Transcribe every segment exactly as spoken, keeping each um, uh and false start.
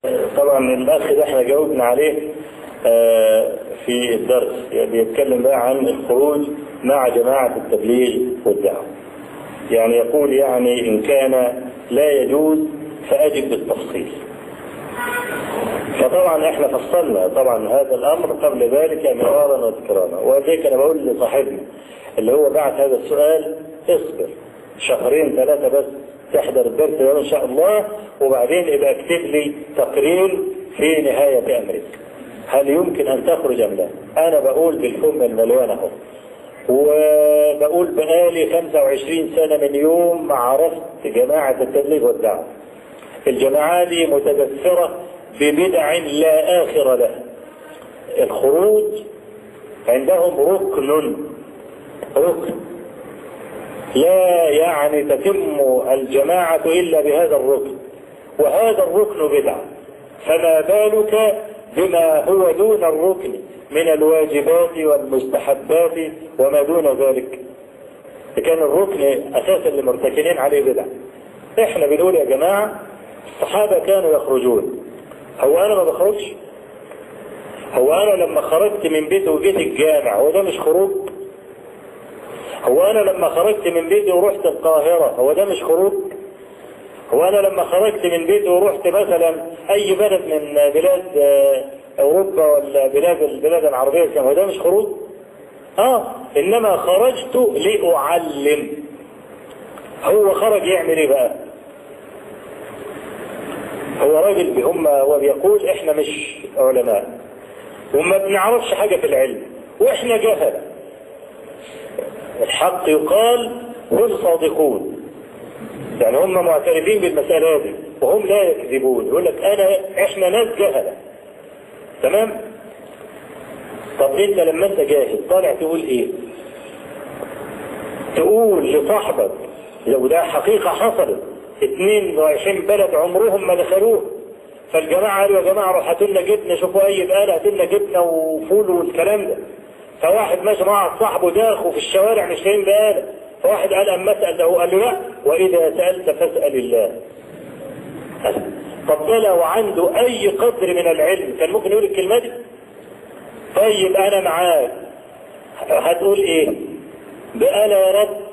طبعا الاخ ده احنا جاوبنا عليه في الدرس، يعني بيتكلم بقى عن الخروج مع جماعة التبليغ والدعوة. يعني يقول يعني ان كان لا يجوز فاجب بالتفصيل. فطبعا احنا فصلنا طبعا هذا الامر قبل ذلك مرارا وتكرارا، وذلك انا بقول لصاحبنا اللي هو بعت هذا السؤال اصبر شهرين ثلاثة بس تحضر الدرس ده ان شاء الله، وبعدين ابقى اكتب لي تقرير في نهاية امرك هل يمكن ان تخرج ام لا. انا بقول بالفم المليان اهو، وبقول بقالي خمسة وعشرين سنة من يوم ما عرفت جماعة التبليغ والدعوة. الجماعة دي متدثرة ببدع لا آخر لها. الخروج عندهم ركن ركن لا يعني تتم الجماعة إلا بهذا الركن، وهذا الركن بدعة، فما بالك بما هو دون الركن من الواجبات والمستحبات وما دون ذلك. كان الركن أساسا لمرتكنين عليه بدعة. احنا بنقول يا جماعة الصحابة كانوا يخرجون، هو أنا ما بخرجش؟ هو أنا لما خرجت من بيتي وجيت الجامع هو ده مش خروج؟ هو أنا لما خرجت من بيتي ورحت القاهرة هو ده مش خروج؟ هو أنا لما خرجت من بيتي ورحت مثلا أي بلد من بلاد أوروبا ولا بلاد البلاد العربية هو ده مش خروج؟ آه إنما خرجت لأعلم. هو خرج يعمل إيه بقى؟ هو راجل هم هو بيقول إحنا مش علماء وما بنعرفش حاجة في العلم وإحنا جهل. الحق يقال هم صادقون، يعني هم معترفين بالمسألة دي وهم لا يكذبون. يقول لك أنا إحنا ناس جهلة، تمام؟ طب أنت لما أنت جاهل طالع تقول إيه؟ تقول لصاحبك لو ده حقيقة حصلت اثنين وعشرين بلد عمرهم ما دخلوه، فالجماعة قالوا يا جماعة روح هاتوا لنا جبنة، شوفوا أي بقالة هاتوا لنا جبنة وفول والكلام ده. فواحد ماشي مع صاحبه داخل في الشوارع مش لاقيين بقالة، فواحد قال أما أسأل له قال له لا وإذا سألت فاسأل الله. طب ده لو عنده أي قدر من العلم كان ممكن يقول الكلمة دي؟ طيب أنا معاك هتقول إيه؟ بقالة يا رب؟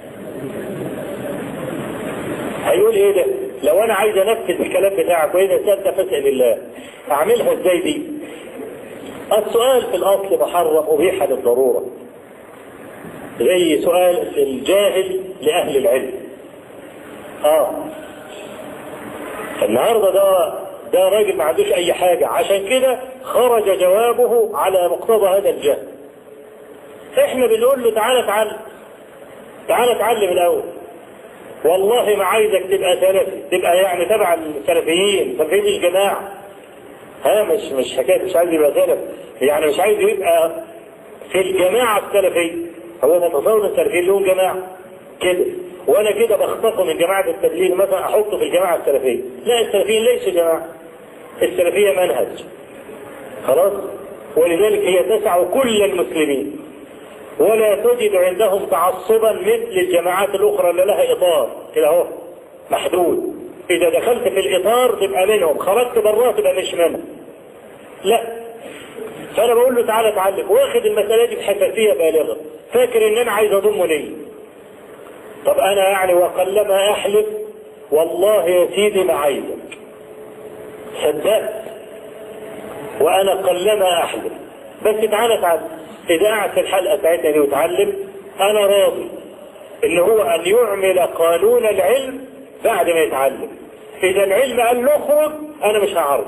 هيقول إيه ده؟ لو أنا عايز أنفذ الكلام بتاعك وإذا سألت فاسأل الله أعملها إزاي دي؟ السؤال في الأصل محرم أبيح للضرورة، زي سؤال الجاهل لأهل العلم. آه النهارده ده ده راجل ما عندوش أي حاجة، عشان كده خرج جوابه على مقتضى هذا الجهل. إحنا بنقول له تعالى اتعلم، تعالى اتعلم الأول. والله ما عايزك تبقى سلفي، تبقى يعني تبع السلفيين، السلفيين مش جماعة. ها مش مش حكاية مش عايز يبقى سلف، يعني مش عايز يبقى في الجماعة السلفية. هو متصور السلفيين لهم جماعة كده، وانا كده بخطفه من جماعة التبليغ مثلا احطه في الجماعة السلفية. لا، السلفيين ليسوا جماعة، السلفية منهج خلاص، ولذلك هي تسع كل المسلمين، ولا تجد عندهم تعصبا مثل الجماعات الاخرى اللي لها اطار كده اهو محدود. اذا دخلت في الاطار تبقى منهم، خرجت براه تبقى مش منهم. لا، فانا بقول له تعالى اتعلم، واخد المساله دي بحساسيه بالغه، فاكر ان انا عايز اضمه ليه. طب انا يعني وقلما احلف والله يا سيدي ما عايزك، صدقت، وانا قلما احلف، بس تعالى اتعلم. اذا قعد في الحلقه بتاعتنا دي وتعلم انا راضي ان هو ان يعمل قانون العلم بعد ما يتعلم. اذا العلم قال له اخرج انا مش هعرض،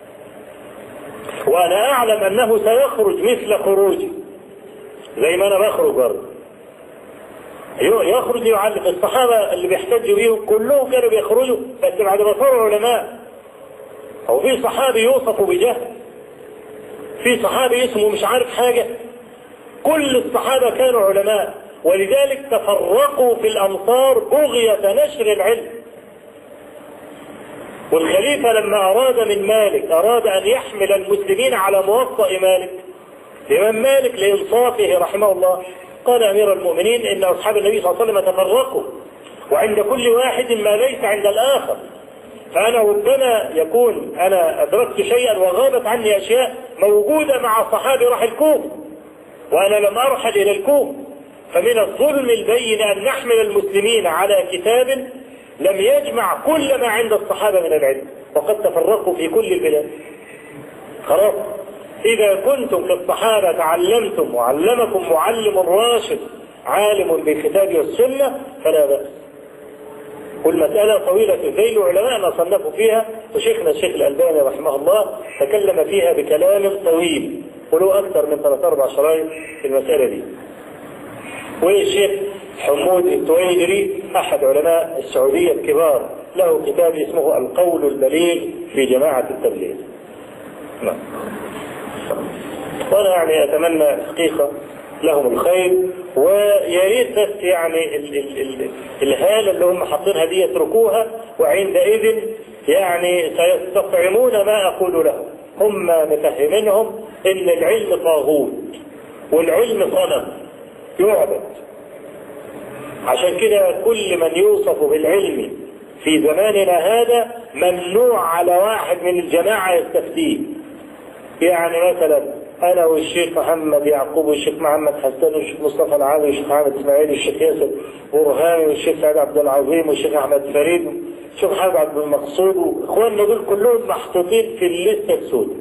وانا اعلم انه سيخرج مثل خروجي زي ما انا بخرج برضه. يخرج يعلم. الصحابه اللي بيحتجوا بيهم كلهم كانوا بيخرجوا بس بعد ما صاروا علماء. هو في صحابي يوصف بجهل؟ في صحابي اسمه مش عارف حاجه؟ كل الصحابه كانوا علماء، ولذلك تفرقوا في الامصار بغيه نشر العلم. والخليفة لما أراد من مالك أراد أن يحمل المسلمين على موطأ مالك، الإمام مالك لإنصافه رحمه الله قال أمير المؤمنين إن أصحاب النبي صلى الله عليه وسلم تفرقوا، وعند كل واحد ما ليس عند الآخر، فأنا ربما يكون أنا أدركت شيئا وغابت عني أشياء موجودة مع الصحابة راح الكوفة وأنا لم أرحل إلى الكوفة. فمن الظلم البين أن نحمل المسلمين على كتاب لم يجمع كل ما عند الصحابة من العلم وقد تفرقوا في كل البلاد. خلاص، إذا كنتم كالصحابة تعلمتم وعلمكم معلم راشد عالم بالكتاب والسنة فلا بأس. والمسألة طويلة الذيل وعلماءنا صنفوا فيها، وشيخنا الشيخ الألباني رحمه الله تكلم فيها بكلام طويل ولو أكثر من ثلاث أربع شرايط في المسألة دي. والشيخ حمود التويجري أحد علماء السعودية الكبار له كتاب اسمه القول البليغ في جماعة التبليغ. نعم. وأنا يعني أتمنى حقيقة لهم الخير، ويا ريت بس يعني ال ال ال الهالة اللي هم حاطينها دي يتركوها، وعندئذ يعني سيستطعمون ما أقول لهم. هم مفهمينهم إن العلم طاغوت والعلم صنم يعبد. عشان كده كل من يوصف بالعلم في زماننا هذا ممنوع على واحد من الجماعة يستفتيه. يعني مثلا أنا والشيخ محمد يعقوب والشيخ محمد حسن والشيخ مصطفى العالي والشيخ محمد إسماعيل والشيخ ياسر برهاني والشيخ سعد عبد العظيم والشيخ أحمد فريد والشيخ محمد عبد المقصود وإخواننا دول كلهم محطوطين في الليستة السوداء.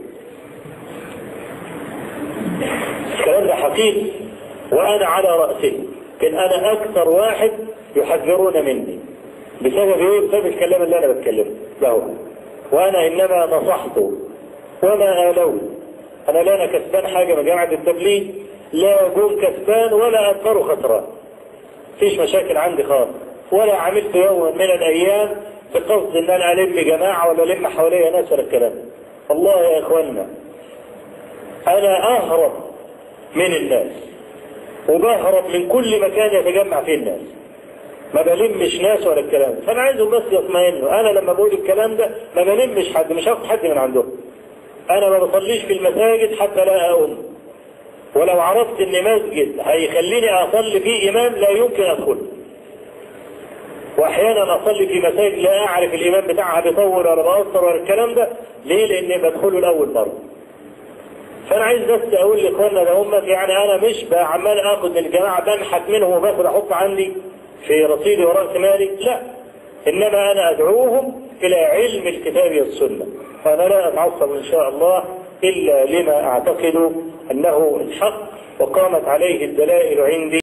الكلام ده حقيقي وأنا على رأسه، لكن أنا أكثر واحد يحذرون مني بسبب إيه؟ بسبب الكلام اللي أنا بتكلمه له، وأنا إنما نصحته وما آلوه. أنا لا أنا كسبان حاجة من جامعة التبليغ، لا جون كسبان ولا أكثر خسران، فيش مشاكل عندي خالص، ولا عملت يوم من الأيام بقصد إن أنا ألم جماعة ولا ألم حواليا ناس ولا الكلام. والله يا إخواننا أنا أهرب من الناس وبهرب من كل مكان يتجمع فيه الناس، ما بلمش ناس ولا الكلام. فأنا عايزهم بس يطمئنوا، أنا لما بقول الكلام ده ما بلمش حد، مش هاخد حد من عندهم. أنا ما بصليش في المساجد حتى لا أؤمن، ولو عرفت إن مسجد هيخليني أصلي فيه إمام لا يمكن أدخل. وأحيانا أصلي في مساجد لا أعرف الإمام بتاعها بيطول ولا بأثر ولا الكلام ده، ليه؟ لأني بدخله الأول مرة. فأنا عايز بس أقول لإخواننا ده هم يعني أنا مش بعمال آخذ من الجماعة بنحت منهم وباخد أحط عندي في رصيدي ورأس مالي، لا، إنما أنا أدعوهم إلى علم الكتاب والسنة. فأنا لا أتعصب إن شاء الله إلا لما أعتقد أنه الحق وقامت عليه الدلائل عندي.